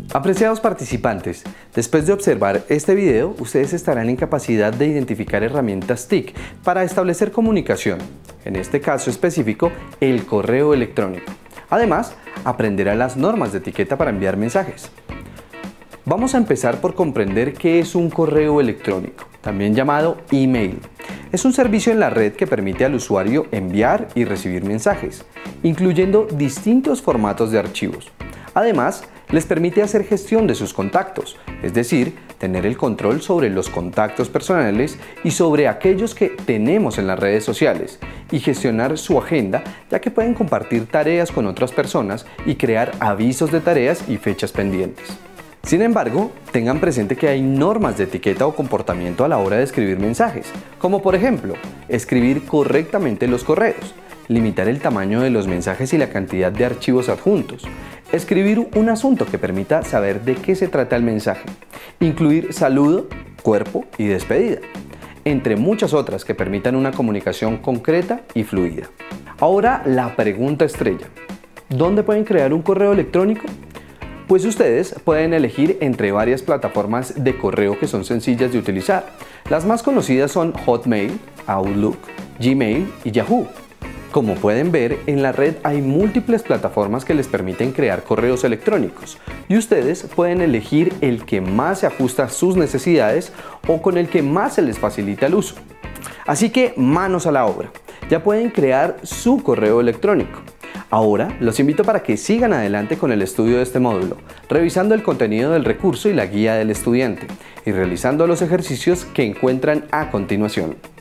Apreciados participantes, después de observar este video, ustedes estarán en capacidad de identificar herramientas TIC para establecer comunicación, en este caso específico, el correo electrónico. Además, aprenderán las normas de etiqueta para enviar mensajes. Vamos a empezar por comprender qué es un correo electrónico, también llamado email. Es un servicio en la red que permite al usuario enviar y recibir mensajes, incluyendo distintos formatos de archivos. Además, les permite hacer gestión de sus contactos, es decir, tener el control sobre los contactos personales y sobre aquellos que tenemos en las redes sociales, y gestionar su agenda, ya que pueden compartir tareas con otras personas y crear avisos de tareas y fechas pendientes. Sin embargo, tengan presente que hay normas de etiqueta o comportamiento a la hora de escribir mensajes, como por ejemplo, escribir correctamente los correos, limitar el tamaño de los mensajes y la cantidad de archivos adjuntos, escribir un asunto que permita saber de qué se trata el mensaje, incluir saludo, cuerpo y despedida, entre muchas otras que permitan una comunicación concreta y fluida. Ahora la pregunta estrella: ¿dónde pueden crear un correo electrónico? Pues ustedes pueden elegir entre varias plataformas de correo que son sencillas de utilizar. Las más conocidas son Hotmail, Outlook, Gmail y Yahoo. Como pueden ver, en la red hay múltiples plataformas que les permiten crear correos electrónicos y ustedes pueden elegir el que más se ajusta a sus necesidades o con el que más se les facilita el uso. Así que manos a la obra, ya pueden crear su correo electrónico. Ahora los invito para que sigan adelante con el estudio de este módulo, revisando el contenido del recurso y la guía del estudiante y realizando los ejercicios que encuentran a continuación.